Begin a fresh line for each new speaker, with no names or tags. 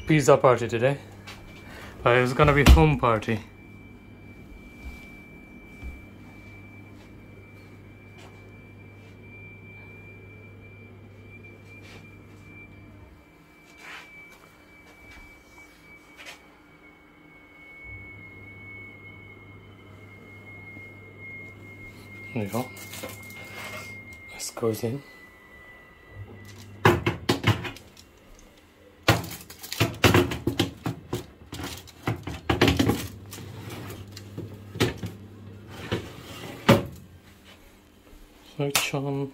pizza party today. But it was gonna be home party. There you go. This goes in. Switch on.